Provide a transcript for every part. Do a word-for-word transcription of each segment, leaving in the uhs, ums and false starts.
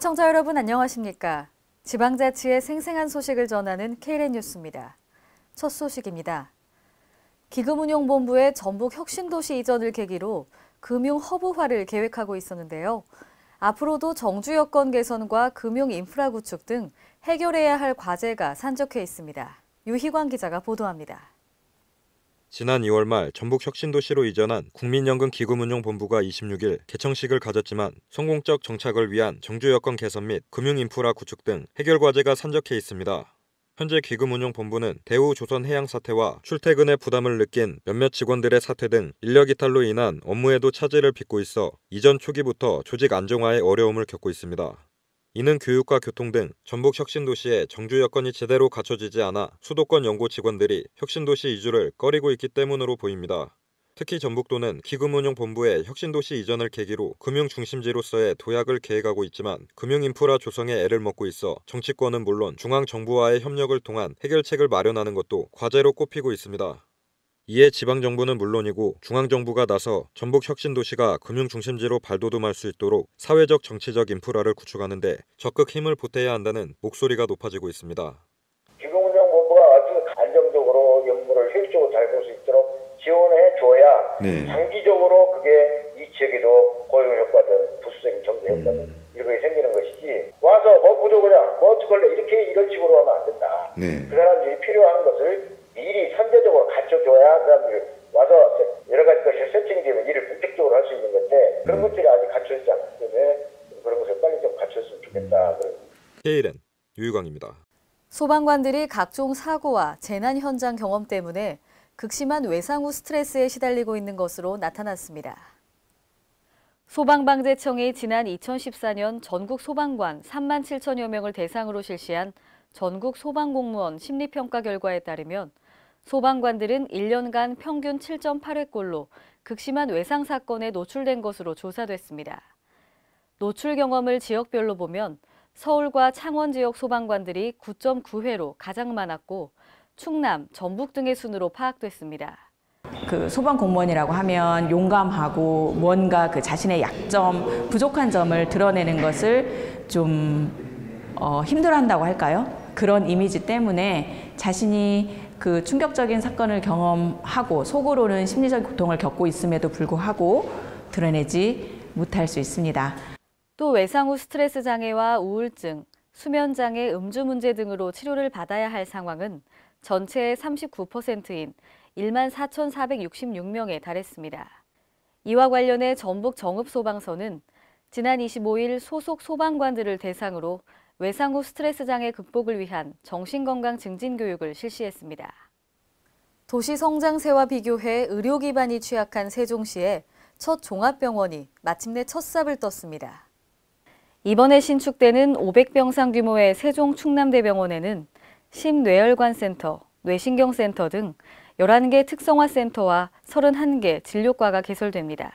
시청자 여러분 안녕하십니까? 지방자치의 생생한 소식을 전하는 케이엘엔 뉴스입니다. 첫 소식입니다. 기금운용본부의 전북 혁신도시 이전을 계기로 금융 허브화를 계획하고 있었는데요. 앞으로도 정주 여건 개선과 금융 인프라 구축 등 해결해야 할 과제가 산적해 있습니다. 유희광 기자가 보도합니다. 지난 이월 말 전북 혁신도시로 이전한 국민연금기금운용본부가 이십육일 개청식을 가졌지만 성공적 정착을 위한 정주 여건 개선 및 금융 인프라 구축 등 해결 과제가 산적해 있습니다. 현재 기금운용본부는 대우 조선해양 사태와 출퇴근의 부담을 느낀 몇몇 직원들의 사퇴 등 인력 이탈로 인한 업무에도 차질을 빚고 있어 이전 초기부터 조직 안정화에 어려움을 겪고 있습니다. 이는 교육과 교통 등 전북 혁신도시의 정주 여건이 제대로 갖춰지지 않아 수도권 연고 직원들이 혁신도시 이주를 꺼리고 있기 때문으로 보입니다. 특히 전북도는 기금운용본부의 혁신도시 이전을 계기로 금융중심지로서의 도약을 계획하고 있지만 금융인프라 조성에 애를 먹고 있어 정치권은 물론 중앙정부와의 협력을 통한 해결책을 마련하는 것도 과제로 꼽히고 있습니다. 이에 지방정부는 물론이고 중앙정부가 나서 전북 혁신도시가 금융중심지로 발돋움할 수 있도록 사회적 정치적 인프라를 구축하는 데 적극 힘을 보태야 한다는 목소리가 높아지고 있습니다. 기금운용본부가 아주 안정적으로 업무를 효율적으로 잘 볼 수 있도록 지원해줘야 네. 장기적으로 그게 이 지역에도 고용효과든 부수적인 경제효과든 음. 이런 게 생기는 것이지 와서 뭐 부족하냐 뭐 어떡할래 이렇게 이런 식으로 하면 안 된다. 네. 그 사람들이 필요한 것을 미리 선제적으로 갖춰줘야 그 사람들이 와서 여러 가지 것이 세팅되면 일을 본격적으로 할 수 있는 건데 그런 것들이 아직 갖춰지지 않기 때문에 그런 것을 빨리 좀 갖췄으면 좋겠다. 케이엘엔 유희광입니다. 소방관들이 각종 사고와 재난 현장 경험 때문에 극심한 외상 후 스트레스에 시달리고 있는 것으로 나타났습니다. 소방방재청이 지난 이천십사년 전국 소방관 삼만 칠천여 명을 대상으로 실시한 전국 소방공무원 심리평가 결과에 따르면 소방관들은 일 년간 평균 칠 점 팔 회꼴로 극심한 외상 사건에 노출된 것으로 조사됐습니다. 노출 경험을 지역별로 보면 서울과 창원 지역 소방관들이 구 점 구 회로 가장 많았고 충남, 전북 등의 순으로 파악됐습니다. 그 소방 공무원이라고 하면 용감하고 뭔가 그 자신의 약점, 부족한 점을 드러내는 것을 좀 어, 힘들어한다고 할까요? 그런 이미지 때문에 자신이 그 충격적인 사건을 경험하고 속으로는 심리적 고통을 겪고 있음에도 불구하고 드러내지 못할 수 있습니다. 또 외상 후 스트레스 장애와 우울증, 수면 장애, 음주 문제 등으로 치료를 받아야 할 상황은 전체의 삼십구 퍼센트인 일만 사천사백육십육 명에 달했습니다. 이와 관련해 전북 정읍소방서는 지난 이십오일 소속 소방관들을 대상으로 외상 후 스트레스 장애 극복을 위한 정신건강 증진 교육을 실시했습니다. 도시 성장세와 비교해 의료 기반이 취약한 세종시에 첫 종합병원이 마침내 첫 삽을 떴습니다. 이번에 신축되는 오백 병상 규모의 세종 충남대병원에는 심뇌혈관센터, 뇌신경센터 등 열한 개 특성화센터와 서른한 개 진료과가 개설됩니다.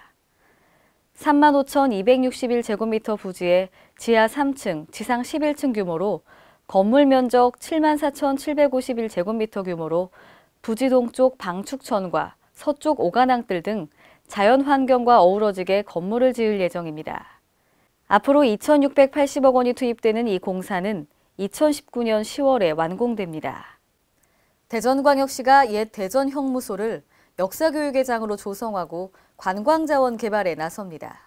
삼만 오천이백육십일 제곱미터 부지에 지하 삼 층, 지상 십일 층 규모로 건물 면적 칠만 사천칠백오십일 제곱미터 규모로 부지 동쪽 방축천과 서쪽 오가낭뜰 등 자연환경과 어우러지게 건물을 지을 예정입니다. 앞으로 이천육백팔십억 원이 투입되는 이 공사는 이천십구년 시월에 완공됩니다. 대전광역시가 옛 대전형무소를 역사교육의 장으로 조성하고 관광자원 개발에 나섭니다.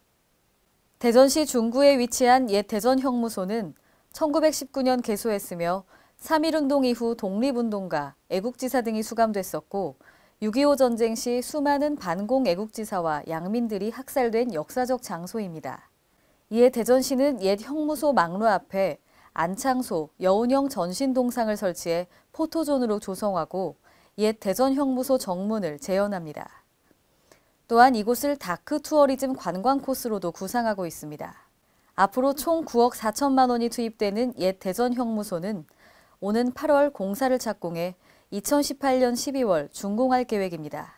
대전시 중구에 위치한 옛 대전형무소는 천구백십구년 개소했으며 삼일운동 이후 독립운동가, 애국지사 등이 수감됐었고 육이오 전쟁 시 수많은 반공 애국지사와 양민들이 학살된 역사적 장소입니다. 이에 대전시는 옛 형무소 막루 앞에 안창소, 여운형 전신동상을 설치해 포토존으로 조성하고 옛 대전형무소 정문을 재현합니다. 또한 이곳을 다크 투어리즘 관광 코스로도 구상하고 있습니다. 앞으로 총 구억 사천만 원이 투입되는 옛 대전형무소는 오는 팔월 공사를 착공해 이천십팔년 십이월 준공할 계획입니다.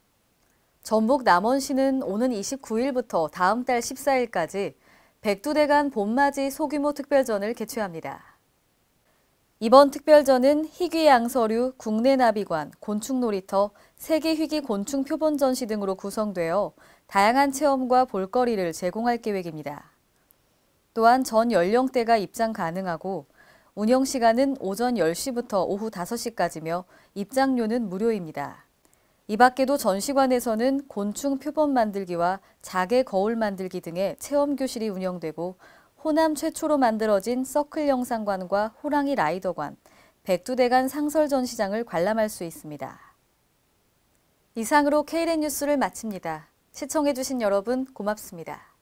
전북 남원시는 오는 이십구일부터 다음 달 십사일까지 백두대간 봄맞이 소규모 특별전을 개최합니다. 이번 특별전은 희귀양서류, 국내나비관, 곤충놀이터, 세계희귀 곤충 표본 전시 등으로 구성되어 다양한 체험과 볼거리를 제공할 계획입니다. 또한 전 연령대가 입장 가능하고 운영 시간은 오전 열 시부터 오후 다섯 시까지며 입장료는 무료입니다. 이 밖에도 전시관에서는 곤충 표본 만들기와 자개 거울 만들기 등의 체험 교실이 운영되고 호남 최초로 만들어진 서클 영상관과 호랑이 라이더관, 백두대간 상설 전시장을 관람할 수 있습니다. 이상으로 케이엔뉴스를 마칩니다. 시청해주신 여러분 고맙습니다.